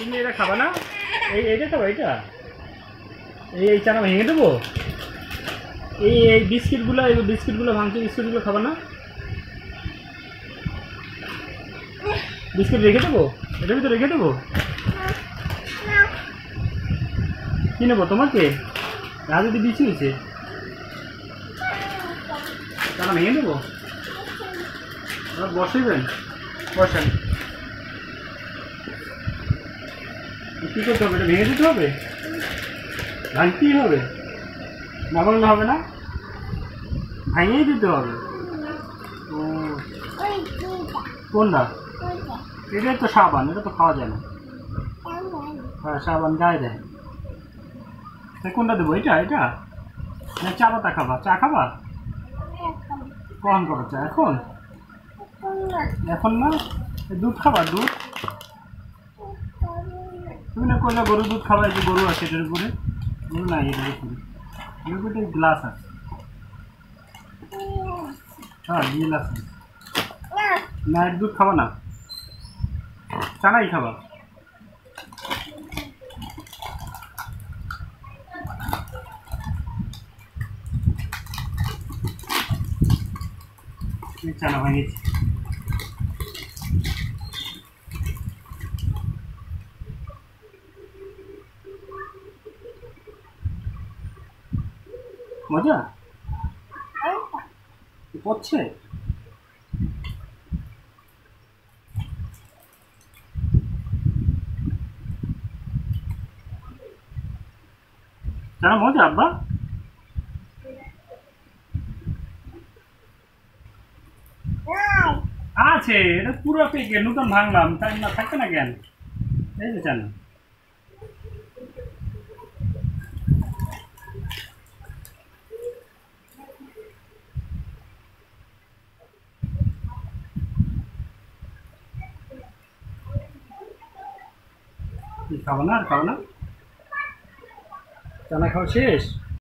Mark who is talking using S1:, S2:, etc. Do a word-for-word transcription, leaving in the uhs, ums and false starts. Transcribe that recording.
S1: তুমি এটা খাবা না? এই এইটা খাবা? এইটা এই এই চানা ভেঙে দেবো? এই এই বিস্কিটগুলো এই বিস্কিটগুলো ভাঙছে বিস্কিটগুলো খাবা না? বিস্কিট রেখে দেবো? এটার ভিতরে রেখে দেবো? কি নেবো তোমাকে? রাজুদি বিচি হয়েছে, চানা ভেঙে দেবো? বসেবেন, বসেন। কী করতে হবে? এটা ভেঙে দিতে হবে? ভাঙতেই হবে? না ভাঙলে হবে না? ভাঙিয়েই দিতে হবে। ও কোনটা? এটাই তো সাবান, এটা তো খাওয়া যায় না। হ্যাঁ সাবান গায়ে দেয়। তাই কোনটা দেবো? এটা এটা না চা পাতা খাবা? চা খাবা? কখন করো চা? এখন? এখন না? দুধ খাবা? দুধ তুমি না করলে গরুর দুধ খাবা? এই যে গরু আছে এটার উপরে, গরু নাই এটার উপরে, এর উপরে গ্লাস আছে। হ্যাঁ নীল আছে। না এর দুধ খাবা না? চানাই খাবা? চানা ভাঙিয়েছি। মজা পড়ছে? চানা মজা আব্বা? আছে, এটা পুরো পেকে নতুন ভাঙলাম, তাই না থাকবে না কেন? এই যে চানা খাবো না? আর খাবো না? চানা খাওয়া শেষ?